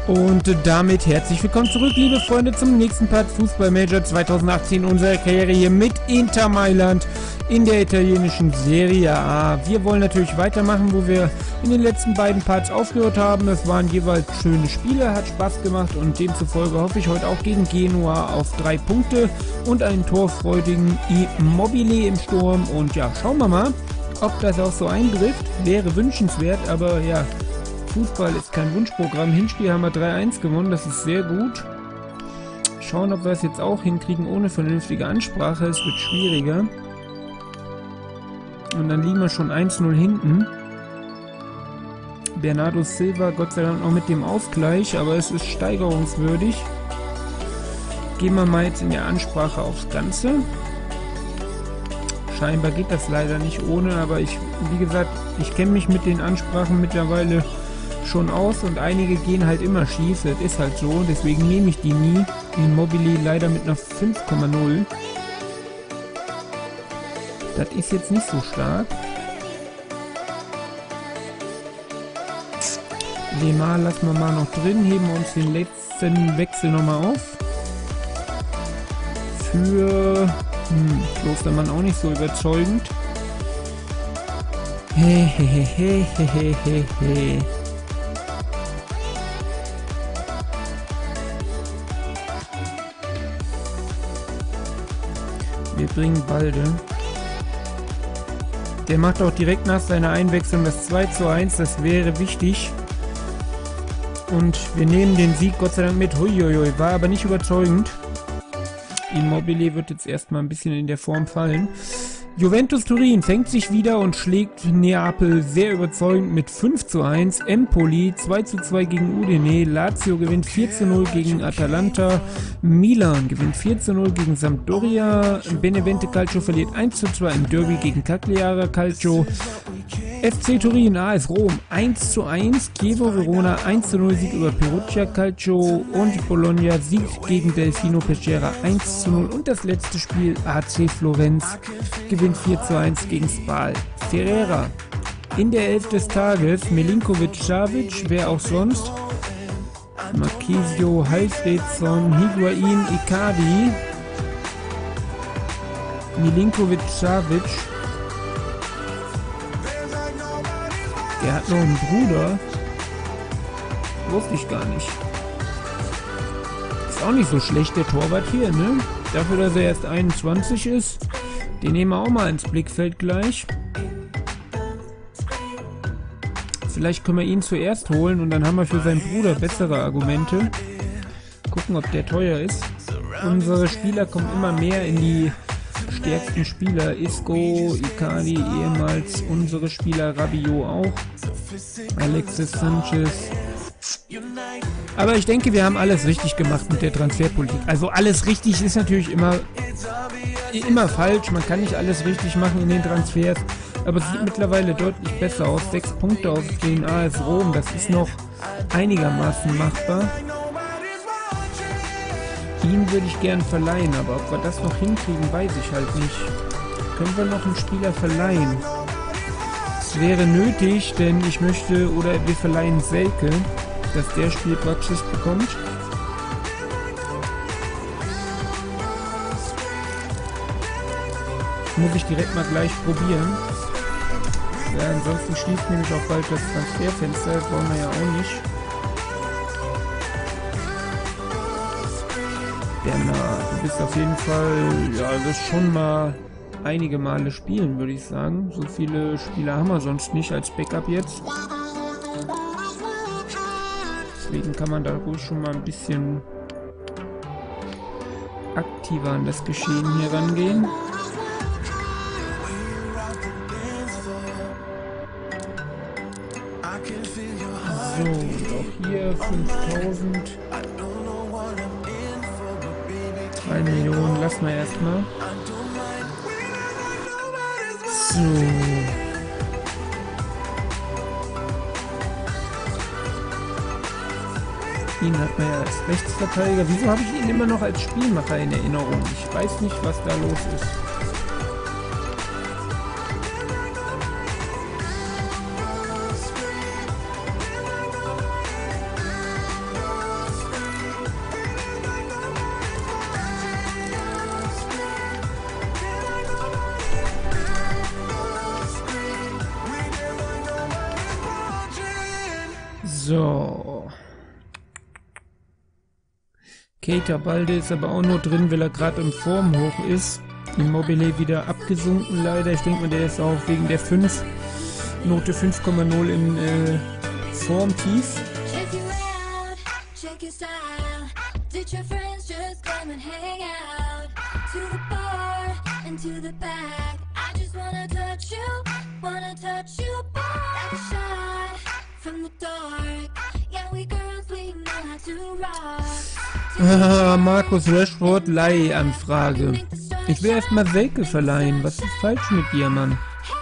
Und damit herzlich willkommen zurück, liebe Freunde, zum nächsten Part Fußball Manager 2018 unserer Karriere hier mit Inter Mailand in der italienischen Serie A. Wir wollen natürlich weitermachen, wo wir in den letzten beiden Parts aufgehört haben. Es waren jeweils schöne Spiele, hat Spaß gemacht und demzufolge hoffe ich heute auch gegen Genua auf 3 Punkte und einen torfreudigen Immobile im Sturm. Und ja, schauen wir mal, ob das auch so eintrifft. Wäre wünschenswert, aber ja, Fußball ist kein Wunschprogramm. Hinspiel haben wir 3-1 gewonnen, das ist sehr gut. Schauen, ob wir es jetzt auch hinkriegen ohne vernünftige Ansprache. Es wird schwieriger. Und dann liegen wir schon 1-0 hinten. Bernardo Silva, Gott sei Dank noch mit dem Ausgleich, aber es ist steigerungswürdig. Gehen wir mal jetzt in der Ansprache aufs Ganze. Scheinbar geht das leider nicht ohne, aber wie gesagt, ich kenne mich mit den Ansprachen mittlerweile schon aus und einige gehen halt immer schief, das ist halt so, deswegen nehme ich die nie. Immobile leider mit einer 5,0. Das ist jetzt nicht so stark. Lemar lassen wir mal noch drin, heben wir uns den letzten Wechsel nochmal auf. Für Klostermann auch nicht so überzeugend. Hehehehehehehe. Wir bringen Balde. Der macht auch direkt nach seiner Einwechslung das 2:1, das wäre wichtig. Und wir nehmen den Sieg Gott sei Dank mit. Huiuiui, war aber nicht überzeugend. Immobile wird jetzt erstmal ein bisschen in der Form fallen. Juventus Turin fängt sich wieder und schlägt Neapel sehr überzeugend mit 5:1. Empoli 2:2 gegen Udine. Lazio gewinnt 4:0 gegen Atalanta. Milan gewinnt 4:0 gegen Sampdoria. Benevento Calcio verliert 1:2 im Derby gegen Cagliari Calcio. FC Turin, AS Rom 1:1, Chievo Verona 1:0 Sieg über Perugia Calcio und Bologna Sieg gegen Delfino Pescara 1:0 und das letzte Spiel AC Florenz gewinnt 4:1 gegen Spal. Ferreira in der 11 des Tages, Milinkovic-Savic, wer auch sonst, Marquisio, Halfredson, Higuain, Icardi, Milinkovic-Savic. Der hat noch einen Bruder. Wusste ich gar nicht. Ist auch nicht so schlecht, der Torwart hier, ne? Dafür, dass er erst 21 ist. Den nehmen wir auch mal ins Blickfeld gleich. Vielleicht können wir ihn zuerst holen und dann haben wir für seinen Bruder bessere Argumente. Gucken, ob der teuer ist. Unsere Spieler kommen immer mehr in die stärksten Spieler. Isco, Icardi ehemals, unsere Spieler, Rabiot auch, Alexis Sanchez. Aber ich denke, wir haben alles richtig gemacht mit der Transferpolitik. Also alles richtig ist natürlich immer falsch. Man kann nicht alles richtig machen in den Transfers. Aber es sieht mittlerweile deutlich besser aus. 6 Punkte aus den AS Rom, das ist noch einigermaßen machbar. Ihn würde ich gern verleihen, aber ob wir das noch hinkriegen, weiß ich halt nicht. Können wir noch einen Spieler verleihen? Es wäre nötig, denn ich möchte, oder wir verleihen Selke, dass der Spielpraxis bekommt. Muss ich direkt mal gleich probieren. Ja, ansonsten schließt nämlich auch bald das Transferfenster, das wollen wir ja auch nicht. Bernard, du bist auf jeden Fall, ja, du wirst schon mal einige Male spielen, würde ich sagen. So viele Spieler haben wir sonst nicht als Backup jetzt. Deswegen kann man da ruhig schon mal ein bisschen aktiver an das Geschehen hier rangehen. So, und auch hier 5000. 3 Millionen lassen wir erstmal. So. Ihn hat man ja als Rechtsverteidiger. Wieso habe ich ihn immer noch als Spielmacher in Erinnerung? Ich weiß nicht, was da los ist. So. Keita Balde ist aber auch nur drin, weil er gerade im Form hoch ist. Immobile wieder abgesunken leider. Ich denke mal, der ist auch wegen der 5, Note 5,0 im Formtief. Marcus Rashford, Leihanfrage. Ich will erstmal Selke verleihen. Was ist falsch mit dir, Mann?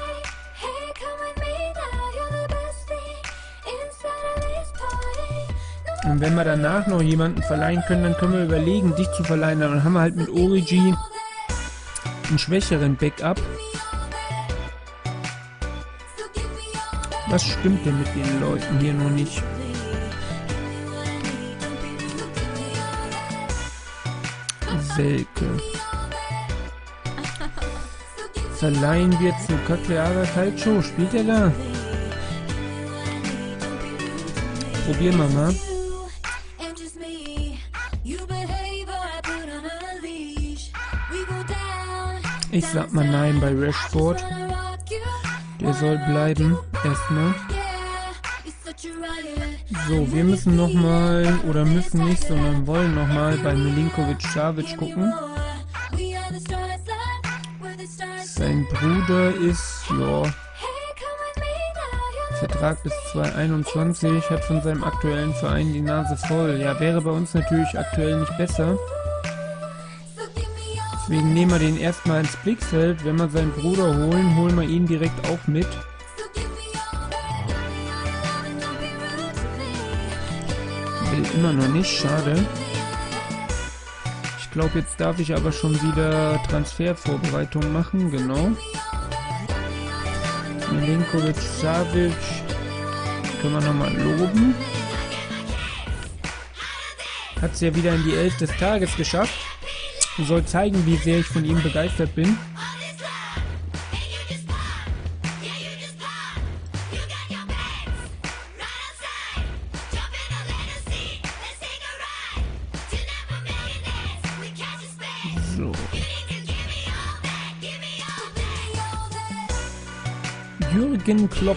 Und wenn wir danach noch jemanden verleihen können, dann können wir überlegen, dich zu verleihen. Dann haben wir halt mit Origi einen schwächeren Backup. Was stimmt denn mit den Leuten hier noch nicht? Selke. Verleihen wir zu Cagliari Calcio. Spielt er da? Probieren wir mal. Ich sag mal nein bei Rashford. Der soll bleiben. Erstmal. So, wir müssen nochmal, oder müssen nicht, sondern wollen nochmal bei Milinkovic-Savic gucken. Sein Bruder ist, ja, Vertrag bis 2021, hat von seinem aktuellen Verein die Nase voll. Ja, wäre bei uns natürlich aktuell nicht besser. Deswegen nehmen wir den erstmal ins Blickfeld. Wenn wir seinen Bruder holen, holen wir ihn direkt auch mit. Will immer noch nicht, schade. Ich glaube, jetzt darf ich aber schon wieder Transfervorbereitung machen, genau. Milinkovic-Savic können wir nochmal loben. Hat es ja wieder in die 11 des Tages geschafft. Soll zeigen, wie sehr ich von ihm begeistert bin. So. Jürgen Klopp.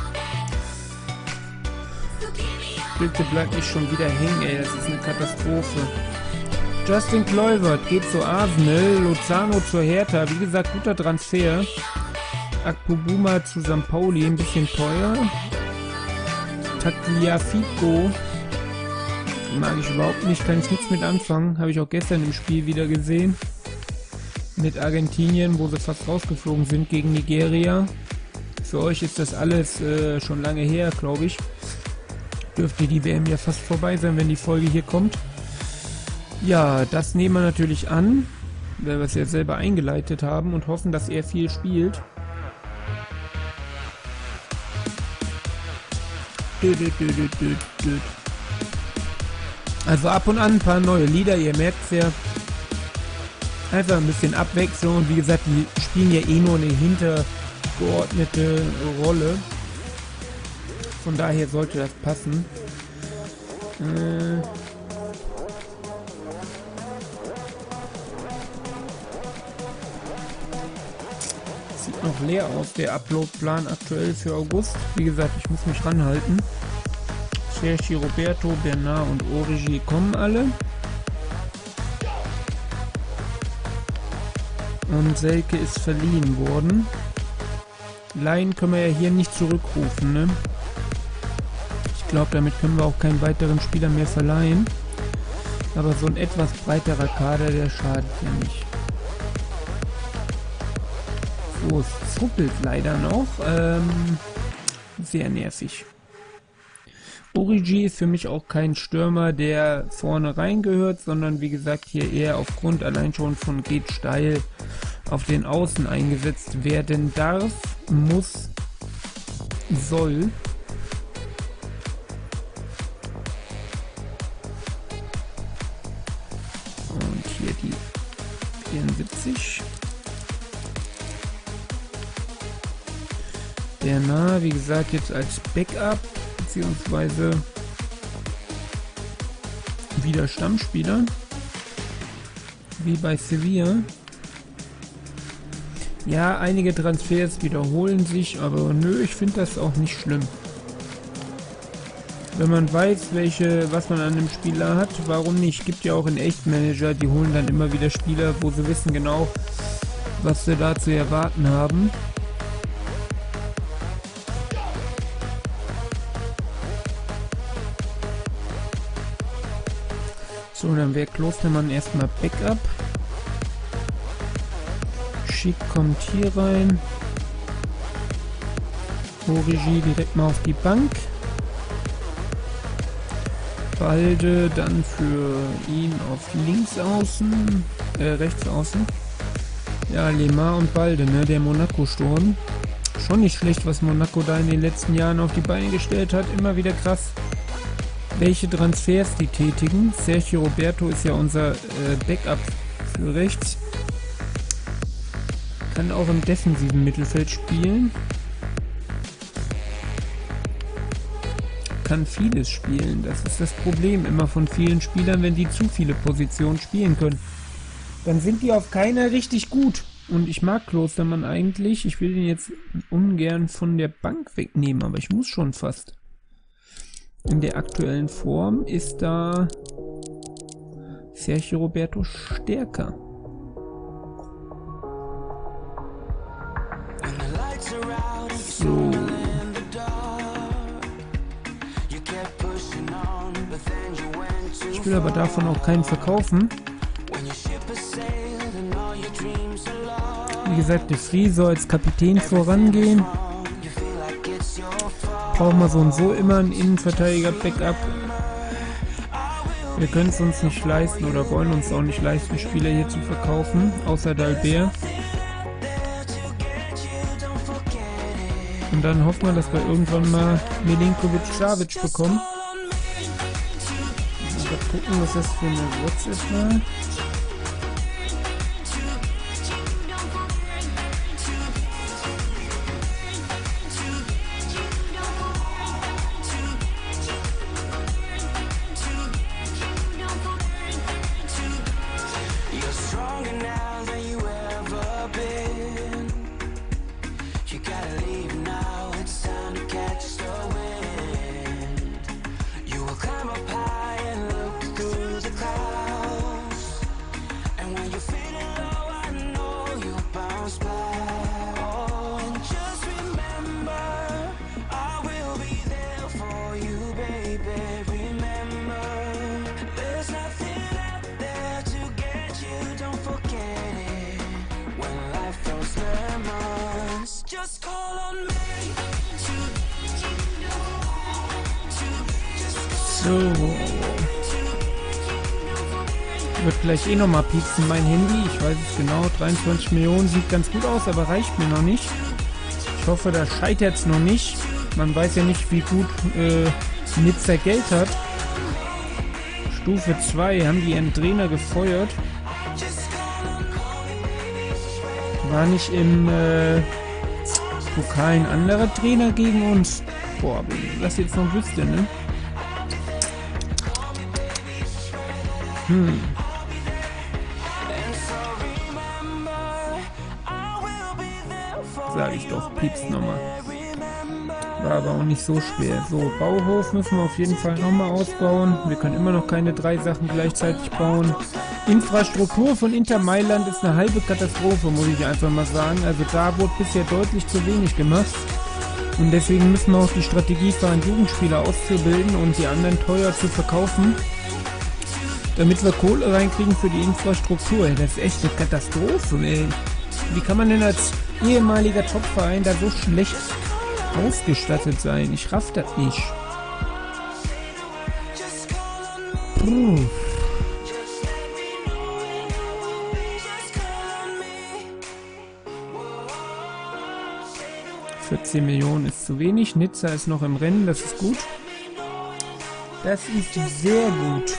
Bitte bleibt nicht schon wieder hängen, ey, das ist eine Katastrophe. Justin Kluivert geht zu Arsenal, Lozano zur Hertha, wie gesagt, guter Transfer. Akpobuma zu St. Pauli, ein bisschen teuer. Tagliafico mag ich überhaupt nicht, kann ich nichts mit anfangen. Habe ich auch gestern im Spiel wieder gesehen. Mit Argentinien, wo sie fast rausgeflogen sind gegen Nigeria. Für euch ist das alles schon lange her, glaube ich. Dürfte die WM ja fast vorbei sein, wenn die Folge hier kommt. Ja, das nehmen wir natürlich an, weil wir es ja selber eingeleitet haben und hoffen, dass er viel spielt. Also ab und an ein paar neue Lieder, ihr merkt es ja. Einfach ein bisschen Abwechslung und wie gesagt, die spielen ja eh nur eine hintergeordnete Rolle. Von daher sollte das passen. Sieht noch leer aus, der Uploadplan aktuell für August. Wie gesagt, ich muss mich ranhalten. Sergi Roberto, Bernard und Origi kommen alle. Und Selke ist verliehen worden. Leihen können wir ja hier nicht zurückrufen, ne? Ich glaube, damit können wir auch keinen weiteren Spieler mehr verleihen. Aber so ein etwas breiterer Kader, der schadet ja nicht. So, es zuppelt leider noch. Sehr nervig. Origi ist für mich auch kein Stürmer, der vorne reingehört, sondern wie gesagt hier eher aufgrund allein schon von geht steil auf den Außen eingesetzt werden darf, muss, soll. Und hier die 74. Bernard, wie gesagt, jetzt als Backup, beziehungsweise wieder Stammspieler. Wie bei Sevilla. Ja, einige Transfers wiederholen sich, aber nö, ich finde das auch nicht schlimm. Wenn man weiß, was man an einem Spieler hat, warum nicht? Gibt ja auch in Echtmanager, die holen dann immer wieder Spieler, wo sie wissen genau, was sie da zu erwarten haben. So, dann wäre Klostermann erstmal Backup. Schick kommt hier rein. Origi direkt mal auf die Bank. Balde dann für ihn auf links außen, rechts außen. Ja, Lemar und Balde, ne, der Monaco-Sturm. Schon nicht schlecht, was Monaco da in den letzten Jahren auf die Beine gestellt hat. Immer wieder krass, welche Transfers die tätigen. Sergio Roberto ist ja unser Backup für rechts. Kann auch im defensiven Mittelfeld spielen. Kann vieles spielen. Das ist das Problem immer von vielen Spielern, wenn die zu viele Positionen spielen können. Dann sind die auf keiner richtig gut. Und ich mag Klostermann eigentlich. Ich will ihn jetzt ungern von der Bank wegnehmen, aber ich muss schon fast. In der aktuellen Form ist da Sergio Roberto stärker. So. Ich will aber davon auch keinen verkaufen. Wie gesagt, der Free soll als Kapitän vorangehen. Brauchen wir so und so immer einen Innenverteidiger-Backup. Wir können es uns nicht leisten oder wollen uns auch nicht leisten, Spieler hier zu verkaufen, außer Dalbert. Und dann hoffen wir, dass wir irgendwann mal Milinkovic-Savic bekommen. Mal gucken, was das für eine WhatsApp war. So. Wird gleich eh nochmal piepsen, mein Handy. Ich weiß es genau. 23 Millionen sieht ganz gut aus, aber reicht mir noch nicht. Ich hoffe, da scheitert es noch nicht. Man weiß ja nicht, wie gut Nizza Geld hat. Stufe 2 haben die ihren Trainer gefeuert. War nicht im Pokal ein anderer Trainer gegen uns? Boah, wenn ich das jetzt noch wüsste, ne? Sag ich doch, piepst nochmal. War aber auch nicht so schwer. So, Bauhof müssen wir auf jeden Fall nochmal ausbauen. Wir können immer noch keine 3 Sachen gleichzeitig bauen. Infrastruktur von Inter Mailand ist eine halbe Katastrophe, muss ich einfach mal sagen. Also da wurde bisher deutlich zu wenig gemacht. Und deswegen müssen wir auch die Strategie fahren, Jugendspieler auszubilden und die anderen teuer zu verkaufen, damit wir Kohle reinkriegen für die Infrastruktur. Das ist echt eine Katastrophe, ey. Wie kann man denn als ehemaliger Topverein da so schlecht ausgestattet sein? Ich raff das nicht. Puh. 14 Millionen ist zu wenig. Nizza ist noch im Rennen, das ist gut. Das ist sehr gut.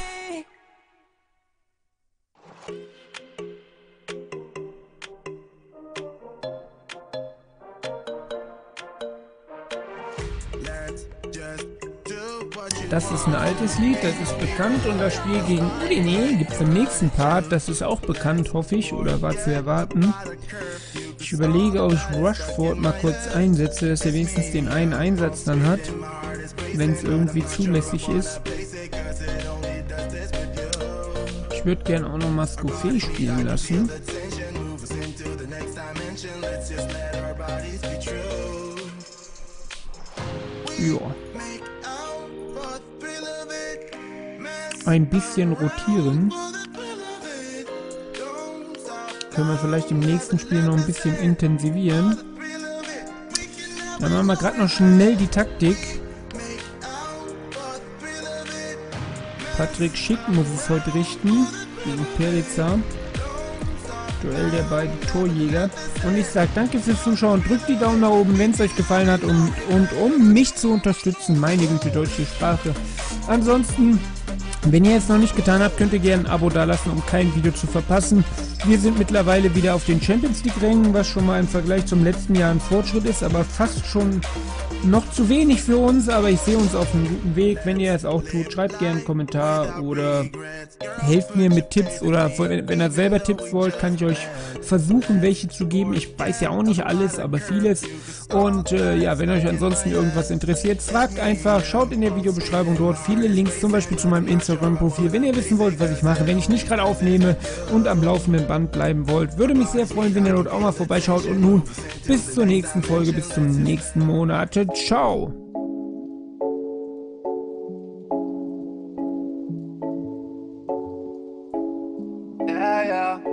Das ist ein altes Lied, das ist bekannt und das Spiel gegen Udine gibt es im nächsten Part. Das ist auch bekannt, hoffe ich, oder war zu erwarten. Ich überlege, ob ich Rushford mal kurz einsetze, dass er wenigstens den einen Einsatz dann hat, wenn es irgendwie zulässig ist. Ich würde gerne auch noch Mascoufé spielen lassen. Ja. Ein bisschen rotieren. Können wir vielleicht im nächsten Spiel noch ein bisschen intensivieren. Dann machen wir gerade noch schnell die Taktik. Patrick Schick muss es heute richten. Gegen Perica. Duell der beiden Torjäger. Und ich sage danke fürs Zuschauen. Drückt die Daumen nach oben, wenn es euch gefallen hat. Und um mich zu unterstützen, meine Güte, deutsche Sprache. Ansonsten, wenn ihr es noch nicht getan habt, könnt ihr gerne ein Abo dalassen, um kein Video zu verpassen. Wir sind mittlerweile wieder auf den Champions League Rängen, was schon mal im Vergleich zum letzten Jahr ein Fortschritt ist, aber fast schon noch zu wenig für uns, aber ich sehe uns auf einem guten Weg. Wenn ihr es auch tut, schreibt gerne einen Kommentar oder helft mir mit Tipps oder wenn ihr selber Tipps wollt, kann ich euch versuchen, welche zu geben. Ich weiß ja auch nicht alles, aber vieles. Und ja, wenn euch ansonsten irgendwas interessiert, fragt einfach, schaut in der Videobeschreibung dort viele Links, zum Beispiel zu meinem Instagram-Profil, wenn ihr wissen wollt, was ich mache, wenn ich nicht gerade aufnehme und am laufenden Band bleiben wollt. Würde mich sehr freuen, wenn ihr dort auch mal vorbeischaut. Und nun bis zur nächsten Folge, bis zum nächsten Monat. Ciao! Yeah, yeah.